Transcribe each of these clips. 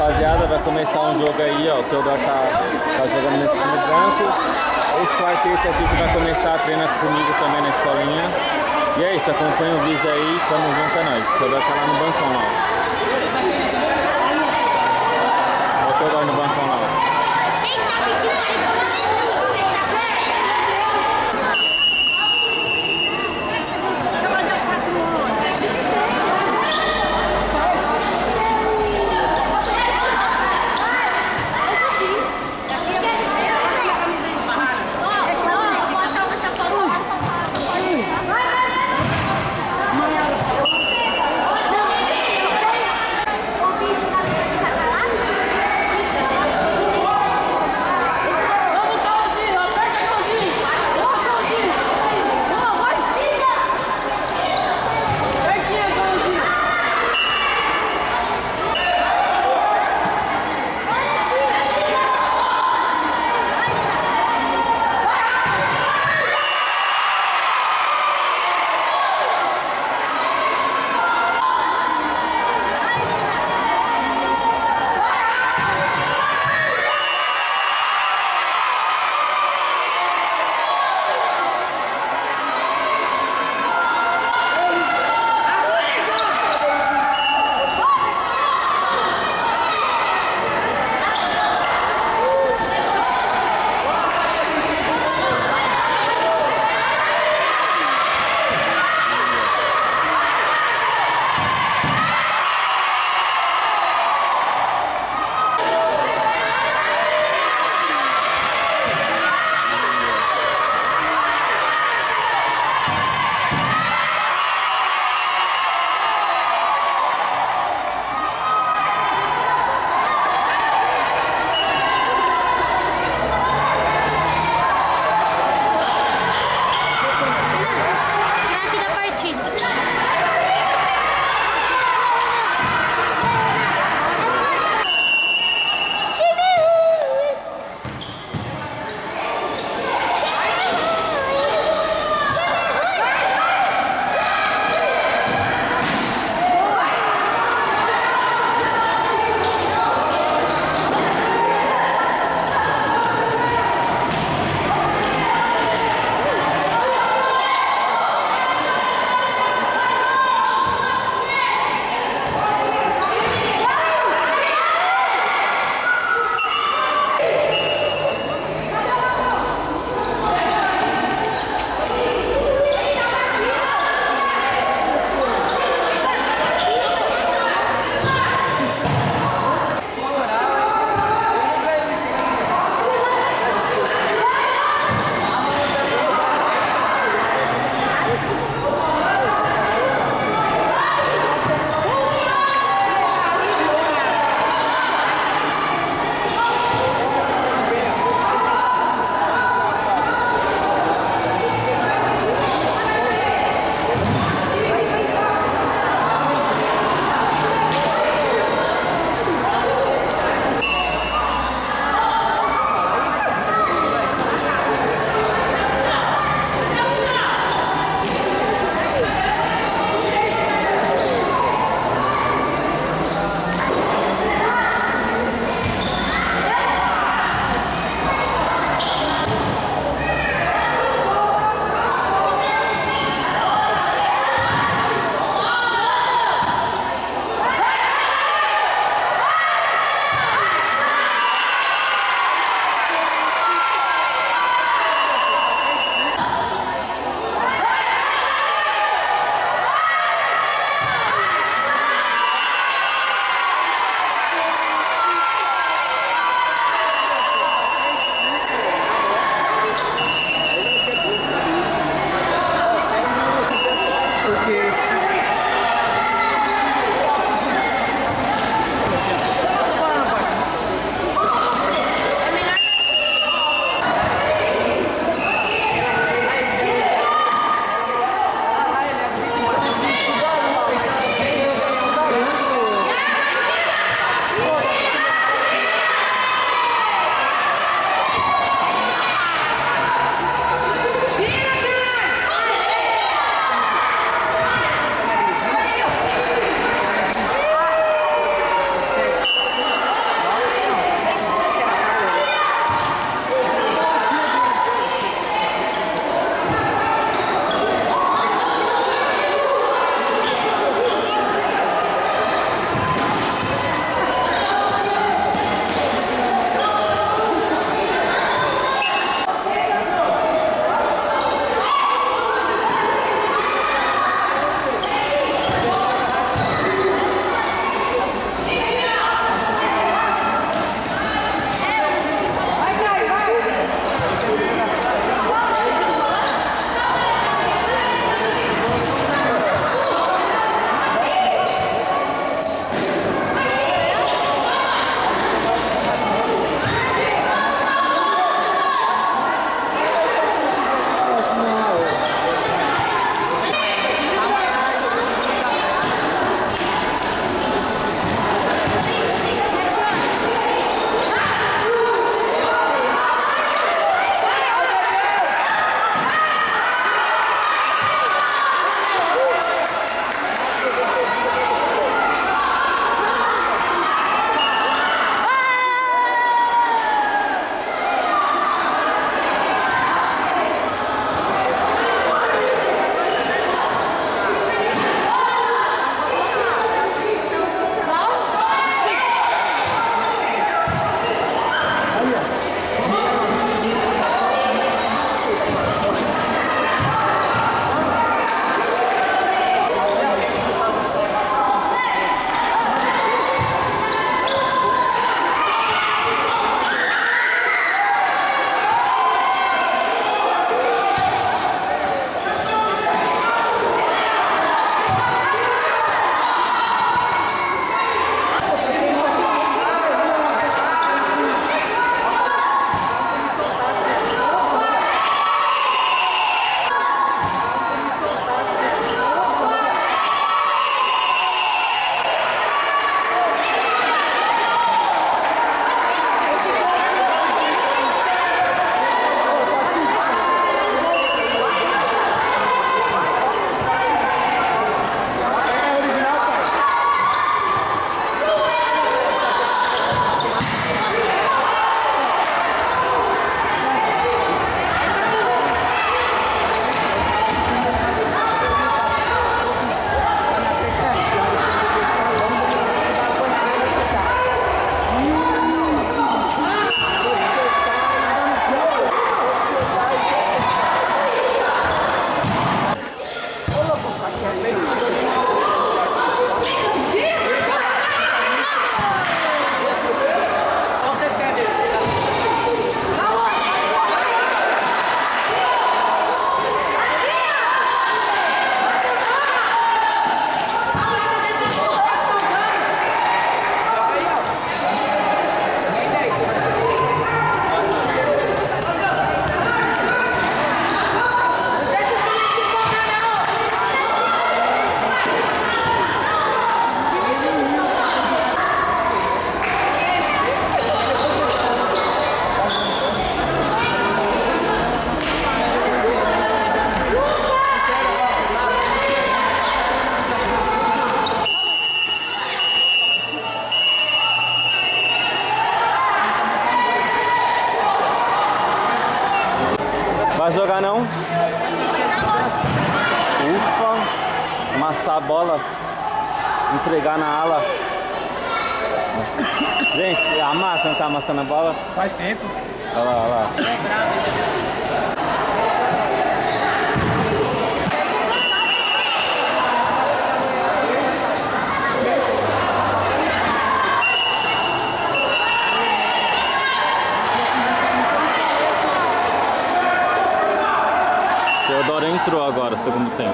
rapaziada, vai começar um jogo aí, ó. O Teodoro tá jogando nesse time branco. Esse quarteto aqui que vai começar a treinar comigo também na escolinha. E é isso, acompanha o vídeo aí, tamo junto, é nóis. O Teodoro tá lá no bancão lá, ó. Olha o Teodoro no bancão lá, ó. Vai jogar não? Ufa! Amassar a bola, entregar na ala. Nossa. Gente, amassa, não tá amassando a bola? Faz tempo. Olha lá, olha lá. Teodoro entrou agora, segundo tempo.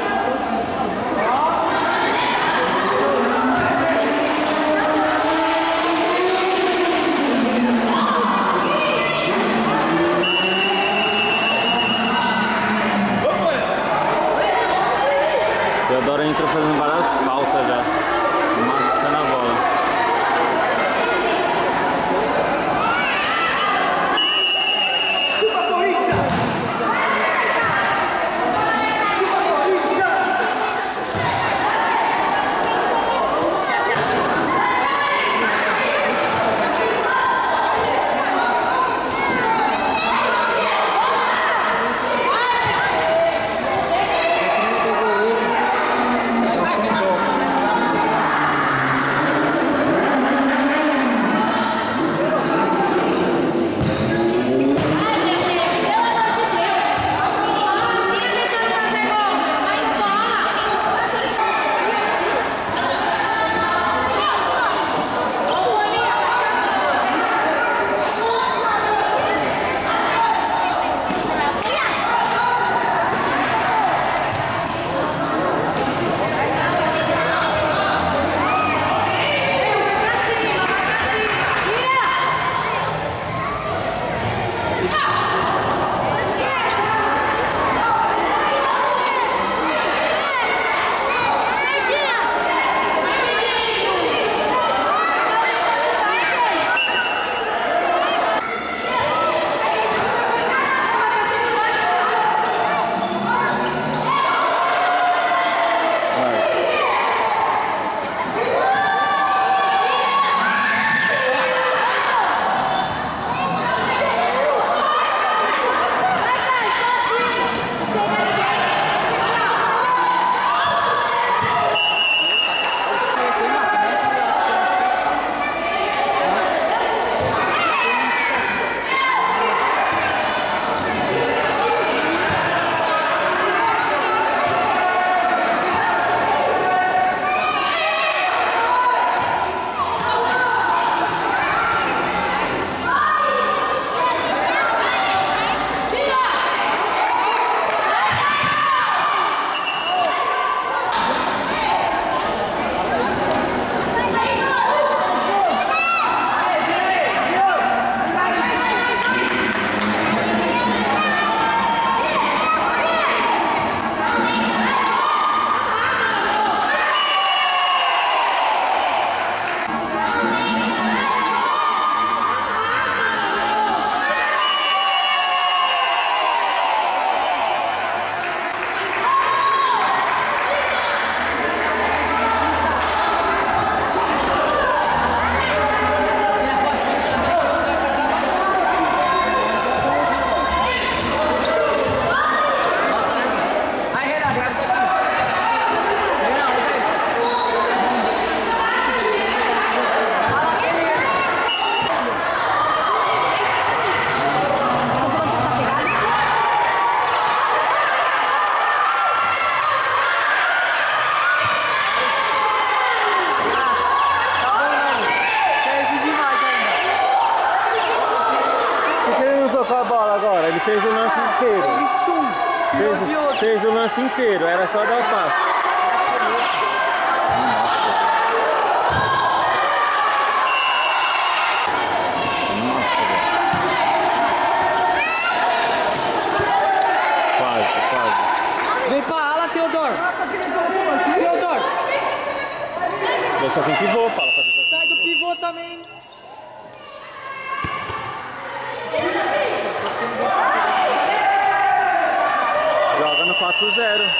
Teodoro entrou fazendo várias faltas já, amassando a bola. fez o lance inteiro. Fez o lance inteiro, era só dar o passe. Vem pra ala, Teodoro! Teodoro! Deixa assim pivô, fala pra deixar. Sai do pivô também! Joga no 4-0.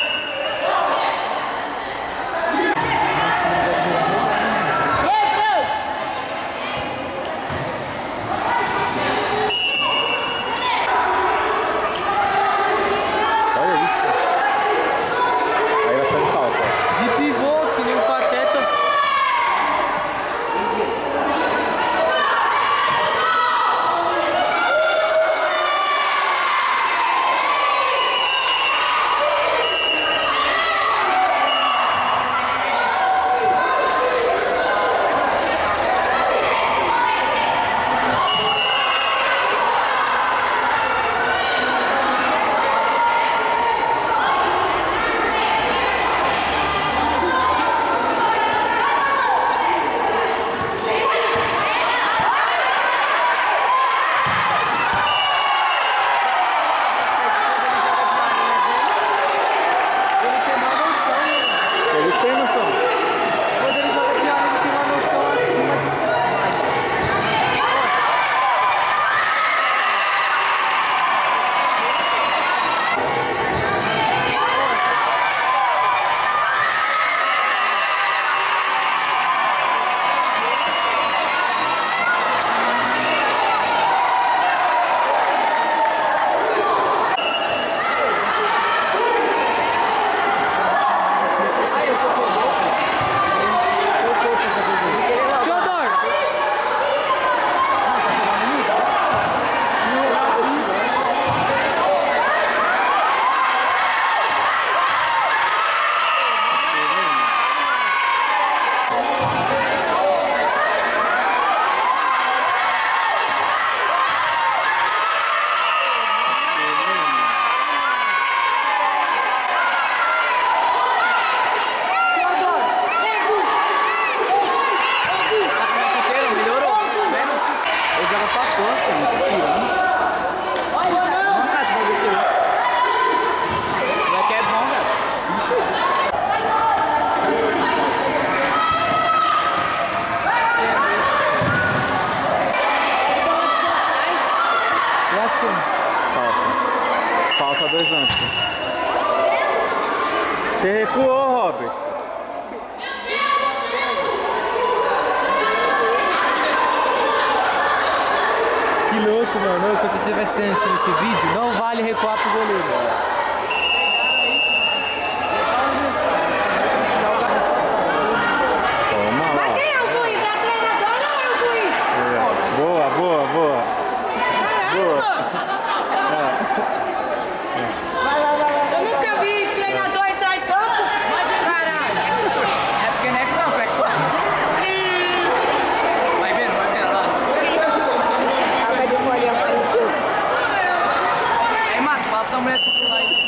Falta 2 lances. Você recuou, Robert. Que louco, mano. Se você tivesse assistindo esse vídeo, não vale recuar pro goleiro. Eu nunca vi treinador entrar em campo. Caralho. É porque não é campo, é quadro. Vai ver lá. Ah, vai demorar, apareceu. É massa, fala pra sua mulher que lá aí.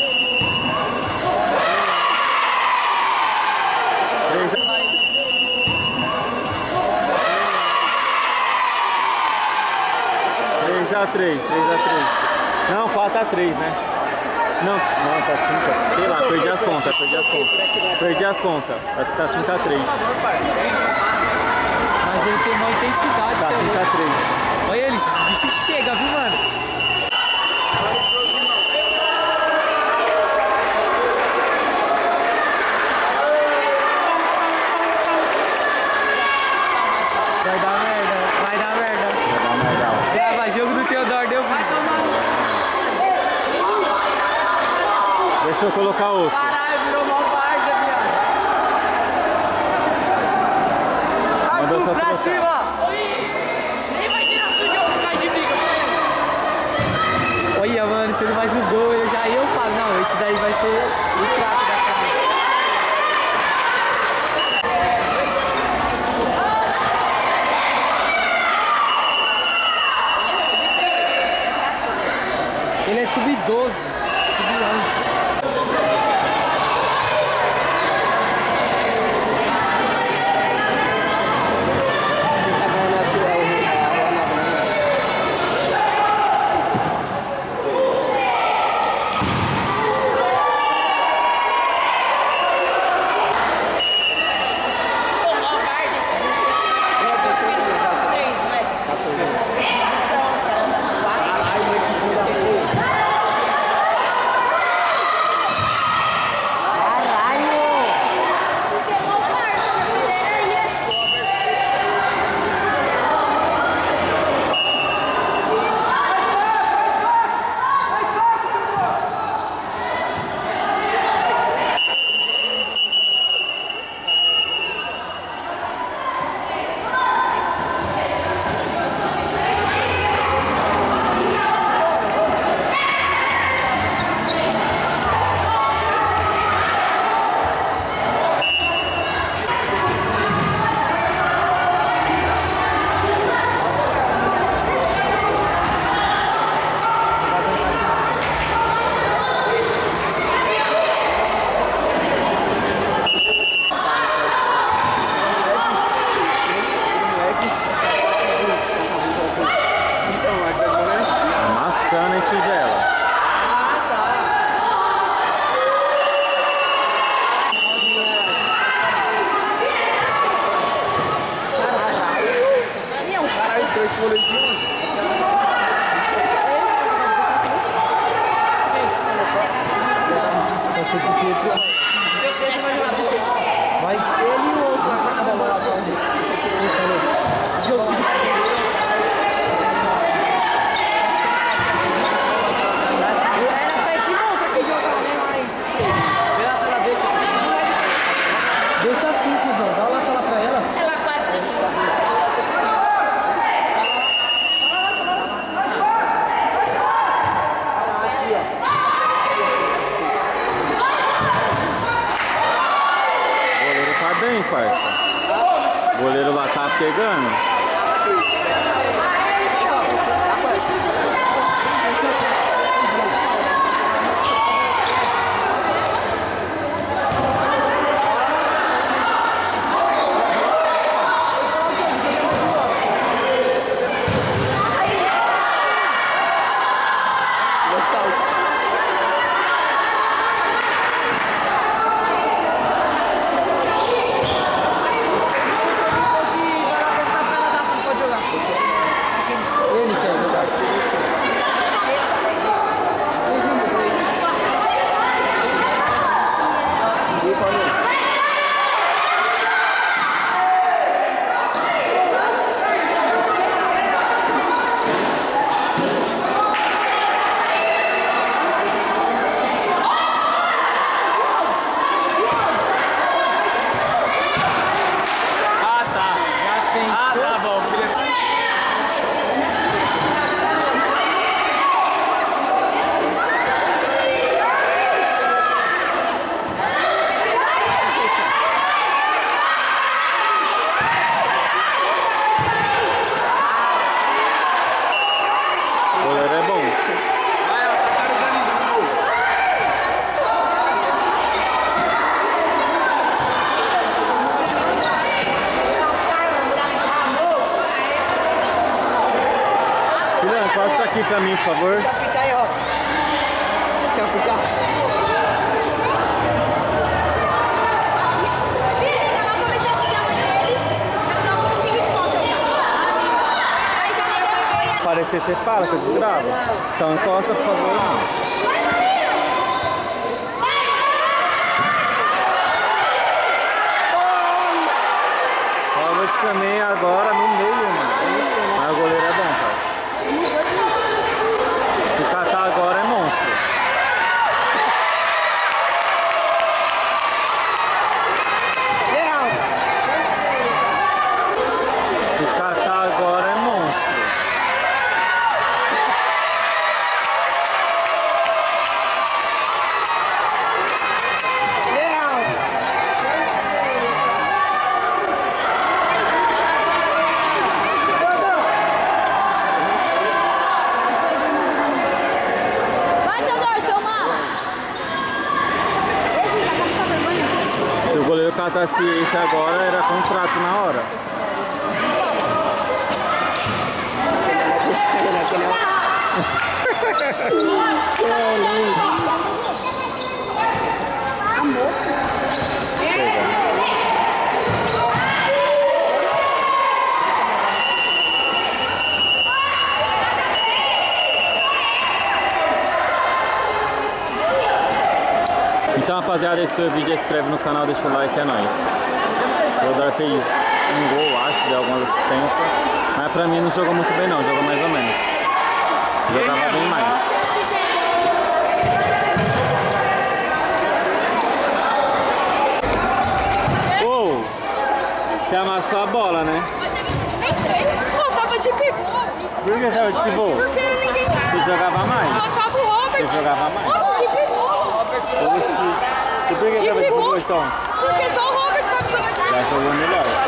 3-3. Não, 4-3, né? Não, tá 5. Sei lá, perdi as contas. Acho que tá 5-3. Mas ele tem uma intensidade. Tá 5-3. Olha ele, esse bicho chega, viu, mano? Vai dar merda. Grava jogo do Teodoro, deu vai tomar. Deixa eu colocar outro. Caralho, virou mó várzea, viado. Mandou só Pra trocar. cima! Nem vai tirar sujão por causa de briga. Olha, mano, se ele faz o gol, eu falo, não, esse daí vai ser o craque da carreira. Ele é hein, parça? O goleiro lá tá pegando. Passa aqui pra mim, por favor. Deixa eu apitar aí, ó. Deixa eu apitar. Aparecer, você fala que eu desgravo. Então encosta, por favor. Robert também agora no meio, mano. Mas o goleiro é bom, cara. Se catar agora é monstro. Se catar agora é monstro. Se o goleiro catasse esse agora, era contrato na hora. Então, rapaziada, esse foi o vídeo. Se inscreve no canal, deixa o like, é nóis. O Teodoro fez um gol, acho, deu algumas assistências. Mas pra mim não jogou muito bem não, jogou mais ou menos. Jogava bem mais. Oh, você amassou a bola, né? Pô, tava de pivô. Por que tava de pivô? Porque ninguém... Você jogava mais? Só tava o Robert. Você jogava mais? Nossa, de pivô. E por que tava de pivô então? Porque só o Robert sabe jogar de pivô. Já jogou melhor.